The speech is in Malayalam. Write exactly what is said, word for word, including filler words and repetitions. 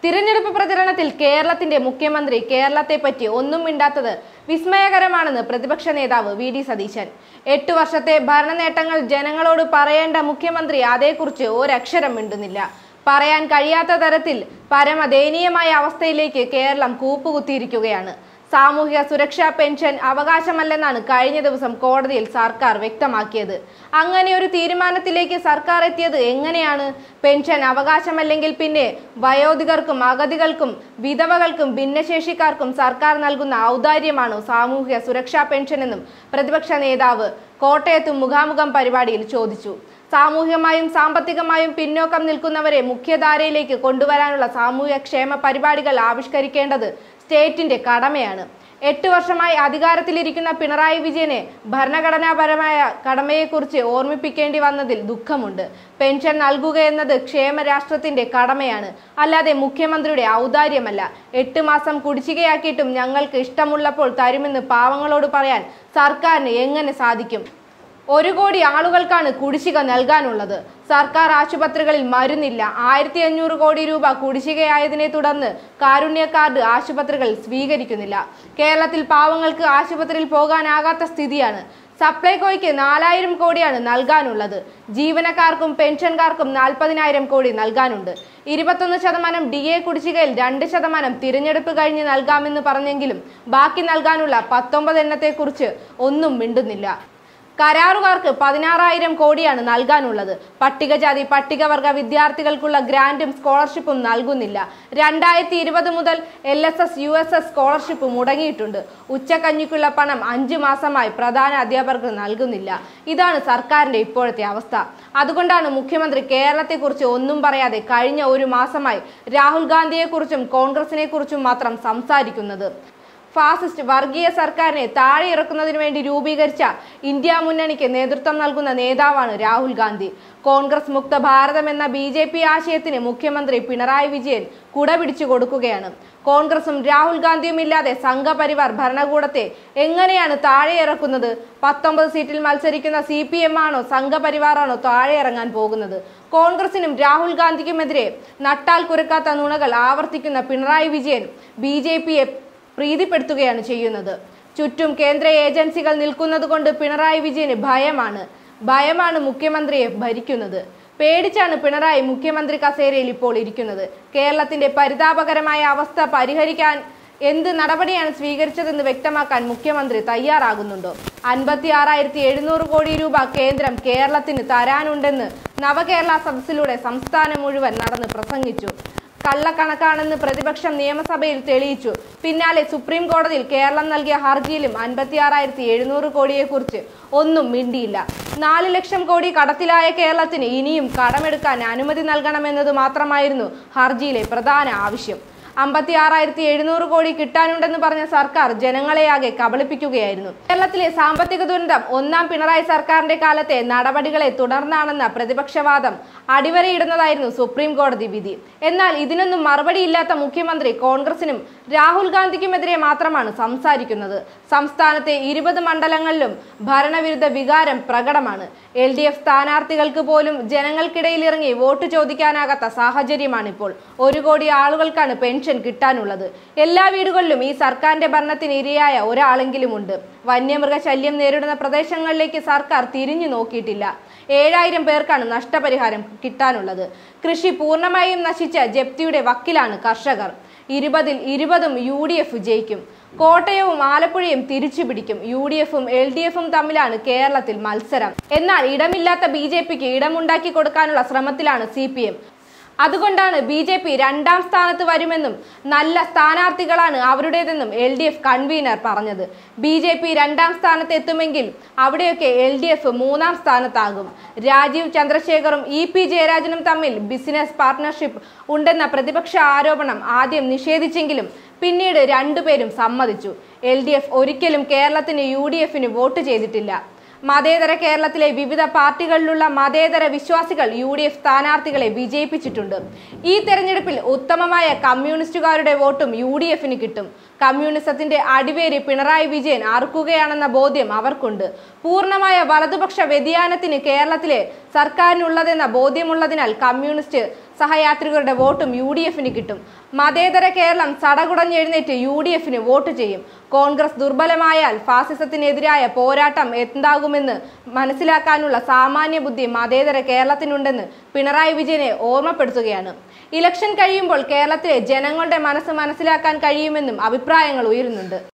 തിരഞ്ഞെടുപ്പ് പ്രചരണത്തിൽ കേരളത്തിന്റെ മുഖ്യമന്ത്രി കേരളത്തെ പറ്റി ഒന്നും മിണ്ടാത്തത് വിസ്മയകരമാണെന്ന് പ്രതിപക്ഷ നേതാവ് വി ഡി സതീശൻ. എട്ടു വർഷത്തെ ഭരണ നേട്ടങ്ങൾ ജനങ്ങളോട് പറയേണ്ട മുഖ്യമന്ത്രി അതേക്കുറിച്ച് ഒരക്ഷരം മിണ്ടുന്നില്ല. പറയാൻ കഴിയാത്ത തരത്തിൽ പരമദയനീയമായ അവസ്ഥയിലേക്ക് കേരളം കൂപ്പുകുത്തിയിരിക്കുകയാണ്. സാമൂഹിക സുരക്ഷാ പെൻഷൻ അവകാശമല്ലെന്നാണ് കഴിഞ്ഞ ദിവസം കോടതിയിൽ സർക്കാർ വ്യക്തമാക്കിയത്. അങ്ങനെ ഒരു തീരുമാനത്തിലേക്ക് സർക്കാർ എത്തിയത് എങ്ങനെയാണ്? പെൻഷൻ അവകാശമല്ലെങ്കിൽ പിന്നെ വയോധികർക്കും അഗതികൾക്കും വിധവകൾക്കും ഭിന്നശേഷിക്കാർക്കും സർക്കാർ നൽകുന്ന ഔദാര്യമാണോ സാമൂഹിക സുരക്ഷാ പെൻഷൻ എന്നും പ്രതിപക്ഷ നേതാവ് കോട്ടയത്തും മുഖാമുഖം പരിപാടിയിൽ ചോദിച്ചു. സാമൂഹികമായും സാമ്പത്തികമായും പിന്നോക്കം നിൽക്കുന്നവരെ മുഖ്യധാരയിലേക്ക് കൊണ്ടുവരാനുള്ള സാമൂഹ്യ ക്ഷേമ പരിപാടികൾ ആവിഷ്കരിക്കേണ്ടത് സ്റ്റേറ്റിന്റെ കടമയാണ്. എട്ട് വർഷമായി അധികാരത്തിലിരിക്കുന്ന പിണറായി വിജയനെ ഭരണഘടനാപരമായ കടമയെക്കുറിച്ച് ഓർമ്മിപ്പിക്കേണ്ടി വന്നതിൽ ദുഃഖമുണ്ട്. പെൻഷൻ നൽകുക എന്നത് ക്ഷേമരാഷ്ട്രത്തിന്റെ കടമയാണ്, അല്ലാതെ മുഖ്യമന്ത്രിയുടെ ഔദാര്യമല്ല. എട്ട് മാസം കുടിശ്ശികയാക്കിയിട്ടും ഞങ്ങൾക്ക് ഇഷ്ടമുള്ളപ്പോൾ തരുമെന്ന് പാവങ്ങളോട് പറയാൻ സർക്കാരിന് എങ്ങനെ സാധിക്കും? ഒരു കോടി ആളുകൾക്കാണ് കുടിശ്ശിക നൽകാനുള്ളത്. സർക്കാർ ആശുപത്രികളിൽ മരുന്നില്ല. ആയിരത്തി അഞ്ഞൂറ് കോടി രൂപ കുടിശ്ശികയായതിനെ തുടർന്ന് കാരുണ്യ കാർഡ് ആശുപത്രികൾ സ്വീകരിക്കുന്നില്ല. കേരളത്തിൽ പാവങ്ങൾക്ക് ആശുപത്രിയിൽ പോകാനാകാത്ത സ്ഥിതിയാണ്. സപ്ലൈകോയ്ക്ക് നാലായിരം കോടിയാണ് നൽകാനുള്ളത്. ജീവനക്കാർക്കും പെൻഷൻകാർക്കും നാൽപ്പതിനായിരം കോടി നൽകാനുണ്ട്. ഇരുപത്തൊന്ന് ശതമാനം ഡി എ കുടിശ്ശികയിൽ രണ്ട് ശതമാനം തിരഞ്ഞെടുപ്പ് കഴിഞ്ഞ് നൽകാമെന്ന് പറഞ്ഞെങ്കിലും ബാക്കി നൽകാനുള്ള പത്തൊമ്പത് എണ്ണത്തെക്കുറിച്ച് ഒന്നും മിണ്ടുന്നില്ല. കരാറുകാർക്ക് പതിനാറായിരം കോടിയാണ് നൽകാനുള്ളത്. പട്ടികജാതി പട്ടികവർഗ വിദ്യാർത്ഥികൾക്കുള്ള ഗ്രാന്റും സ്കോളർഷിപ്പും നൽകുന്നില്ല. രണ്ടായിരത്തി ഇരുപത് മുതൽ L S S U S S scholarship മുടങ്ങിയിട്ടുണ്ട്. ഉച്ചക്കഞ്ഞിക്കുള്ള പണം അഞ്ചു മാസമായി പ്രധാന അധ്യാപകർക്ക് നൽകുന്നില്ല. ഇതാണ് സർക്കാരിന്റെ ഇപ്പോഴത്തെ അവസ്ഥ. അതുകൊണ്ടാണ് മുഖ്യമന്ത്രി കേരളത്തെക്കുറിച്ച് ഒന്നും പറയാതെ കഴിഞ്ഞ ഒരു മാസമായി രാഹുൽ ഗാന്ധിയെക്കുറിച്ചും കോൺഗ്രസിനെ കുറിച്ചും മാത്രം സംസാരിക്കുന്നത്. ഫാസിസ്റ്റ് വർഗീയ സർക്കാരിനെ താഴെ ഇറക്കുന്നതിനു വേണ്ടി രൂപീകരിച്ച ഇന്ത്യ മുന്നണിക്ക് നേതൃത്വം നൽകുന്ന നേതാവാണ് രാഹുൽ ഗാന്ധി. കോൺഗ്രസ് മുക്ത ഭാരതം എന്ന ബി ജെ പി ആശയത്തിന് മുഖ്യമന്ത്രി പിണറായി വിജയൻ കുട പിടിച്ചു കൊടുക്കുകയാണ്. കോൺഗ്രസും രാഹുൽ ഗാന്ധിയും ഇല്ലാതെ സംഘപരിവാർ ഭരണകൂടത്തെ എങ്ങനെയാണ് താഴെ ഇറക്കുന്നത്? പത്തൊമ്പത് സീറ്റിൽ മത്സരിക്കുന്ന സി പി എം ആണോ സംഘപരിവാറാണോ താഴെ ഇറങ്ങാൻ പോകുന്നത്? കോൺഗ്രസിനും രാഹുൽ ഗാന്ധിക്കുമെതിരെ നട്ടാൽ കുരക്കാത്ത നുണകൾ ആവർത്തിക്കുന്ന പിണറായി വിജയൻ ബി ജെ പിയെ പ്രീതിപ്പെടുത്തുകയാണ് ചെയ്യുന്നത്. ചുറ്റും കേന്ദ്ര ഏജൻസികൾ നിൽക്കുന്നത് കൊണ്ട് പിണറായി വിജയന് ഭയമാണ്. ഭയമാണ് മുഖ്യമന്ത്രിയെ ഭരിക്കുന്നത്. പേടിച്ചാണ് പിണറായി മുഖ്യമന്ത്രി കസേരയിൽ ഇപ്പോൾ ഇരിക്കുന്നത്. കേരളത്തിന്റെ പരിതാപകരമായ അവസ്ഥ പരിഹരിക്കാൻ എന്ത് നടപടിയാണ് സ്വീകരിച്ചതെന്ന് വ്യക്തമാക്കാൻ മുഖ്യമന്ത്രി തയ്യാറാകുന്നുണ്ടോ? അൻപത്തി ആറായിരത്തി എഴുന്നൂറ് കോടി രൂപ കേന്ദ്രം കേരളത്തിന് തരാനുണ്ടെന്ന് നവകേരള സദസ്സിലൂടെ സംസ്ഥാനം മുഴുവൻ നടന്ന് പ്രസംഗിച്ചു. കള്ളക്കണക്കാണെന്ന് പ്രതിപക്ഷം നിയമസഭയിൽ തെളിയിച്ചു. പിന്നാലെ സുപ്രീം കോടതിയിൽ കേരളം നൽകിയ ഹർജിയിലും അൻപത്തി ആറായിരത്തി എഴുന്നൂറ് കോടിയെക്കുറിച്ച് ഒന്നും മിണ്ടിയില്ല. നാല് ലക്ഷം കോടി കടത്തിലായ കേരളത്തിന് ഇനിയും കടമെടുക്കാൻ അനുമതി നൽകണമെന്നത് മാത്രമായിരുന്നു ഹർജിയിലെ പ്രധാന ആവശ്യം. അമ്പത്തി ആറായിരത്തി എഴുന്നൂറ് കോടി കിട്ടാനുണ്ടെന്ന് പറഞ്ഞ സർക്കാർ ജനങ്ങളെയാകെ കബളിപ്പിക്കുകയായിരുന്നു. കേരളത്തിലെ സാമ്പത്തിക ദുരന്തം ഒന്നാം പിണറായി സർക്കാരിന്റെ കാലത്തെ നടപടികളെ തുടർന്നാണെന്ന പ്രതിപക്ഷവാദം അടിവരയിടുന്നതായിരുന്നു സുപ്രീം കോടതി വിധി. എന്നാൽ ഇതിനൊന്നും മറുപടിയില്ലാത്ത മുഖ്യമന്ത്രി കോൺഗ്രസിനും രാഹുൽ ഗാന്ധിക്കുമെതിരെ മാത്രമാണ് സംസാരിക്കുന്നത്. സംസ്ഥാനത്തെ ഇരുപത് മണ്ഡലങ്ങളിലും ഭരണവിരുദ്ധ വികാരം പ്രകടമാണ്. എൽ ഡി എഫ് സ്ഥാനാർത്ഥികൾക്ക് പോലും ജനങ്ങൾക്കിടയിൽ ഇറങ്ങി വോട്ട് ചോദിക്കാനാകാത്ത സാഹചര്യമാണിപ്പോൾ. ഒരു കോടി ആളുകൾക്കാണ് പെൻഷൻ കിട്ടാനുള്ളത്. എല്ലാ വീടുകളിലും ഈ സർക്കാരിന്റെ ഭരണത്തിന് ഇരയായ ഒരാളെങ്കിലും ഉണ്ട്. വന്യമൃഗ ശല്യം നേരിടുന്ന പ്രദേശങ്ങളിലേക്ക് സർക്കാർ തിരിഞ്ഞു നോക്കിയിട്ടില്ല. ഏഴായിരം പേർക്കാണ് നഷ്ടപരിഹാരം കിട്ടാനുള്ളത്. കൃഷി പൂർണ്ണമായും നശിച്ച ജപ്തിയുടെ വക്കിലാണ് കർഷകർ. ഇരുപതിൽ ഇരുപതും യു ഡി എഫ് ജയിക്കും. കോട്ടയവും ആലപ്പുഴയും തിരിച്ചു പിടിക്കും. യു ഡി എഫും എൽ ഡി എഫും തമ്മിലാണ് കേരളത്തിൽ മത്സരം. എന്നാൽ ഇടമില്ലാത്ത ബി ജെ പിക്ക് ഇടമുണ്ടാക്കി കൊടുക്കാനുള്ള ശ്രമത്തിലാണ് സി പി എം. അതുകൊണ്ടാണ് ബി ജെ പി രണ്ടാം സ്ഥാനത്ത് വരുമെന്നും നല്ല സ്ഥാനാർത്ഥികളാണ് അവരുടേതെന്നും എൽ ഡി എഫ് കൺവീനർ പറഞ്ഞത്. ബി ജെ പി രണ്ടാം സ്ഥാനത്ത് എത്തുമെങ്കിൽ അവിടെയൊക്കെ എൽ ഡി എഫ് മൂന്നാം സ്ഥാനത്താകും. രാജീവ് ചന്ദ്രശേഖറും ഇ പി ജയരാജനും തമ്മിൽ ബിസിനസ് പാർട്ട്ണർഷിപ്പ് ഉണ്ടെന്ന പ്രതിപക്ഷ ആരോപണം ആദ്യം നിഷേധിച്ചെങ്കിലും പിന്നീട് രണ്ടുപേരും സമ്മതിച്ചു. എൽ ഡി എഫ് ഒരിക്കലും കേരളത്തിന് യു ഡി എഫിന് വോട്ട് ചെയ്തിട്ടില്ല. മതേതര കേരളത്തിലെ വിവിധ പാർട്ടികളിലുള്ള മതേതര വിശ്വാസികൾ യു ഡി എഫ് സ്ഥാനാർത്ഥികളെ വിജയിപ്പിച്ചിട്ടുണ്ട്. ഈ തെരഞ്ഞെടുപ്പിൽ ഉത്തമമായ കമ്മ്യൂണിസ്റ്റുകാരുടെ വോട്ടും യു ഡി എഫിന് കിട്ടും. കമ്മ്യൂണിസത്തിന്റെ അടിവേര് പിണറായി വിജയൻ അറുക്കുകയാണെന്ന ബോധ്യം അവർക്കുണ്ട്. പൂർണ്ണമായ വലതുപക്ഷ വ്യതിയാനത്തിന് കേരളത്തിലെ സർക്കാരിനുള്ളതെന്ന ബോധ്യമുള്ളതിനാൽ കമ്മ്യൂണിസ്റ്റ് സഹയാത്രികരുടെ വോട്ടും യു ഡി എഫിന് കിട്ടും. മതേതര കേരളം സടകുടഞ്ഞെഴുന്നേറ്റ് യു ഡി എഫിന് വോട്ട് ചെയ്യും. കോൺഗ്രസ് ദുർബലമായാൽ ഫാസിസത്തിനെതിരായ പോരാട്ടം എന്താകുമെന്ന് മനസ്സിലാക്കാനുള്ള സാമാന്യ ബുദ്ധി മതേതര കേരളത്തിനുണ്ടെന്ന് പിണറായി വിജയനെ ഓർമ്മപ്പെടുത്തുകയാണ്. ഇലക്ഷൻ കഴിയുമ്പോൾ കേരളത്തിലെ ജനങ്ങളുടെ മനസ്സ് മനസ്സിലാക്കാൻ കഴിയുമെന്നും അഭിപ്രായങ്ങൾ ഉയരുന്നുണ്ട്.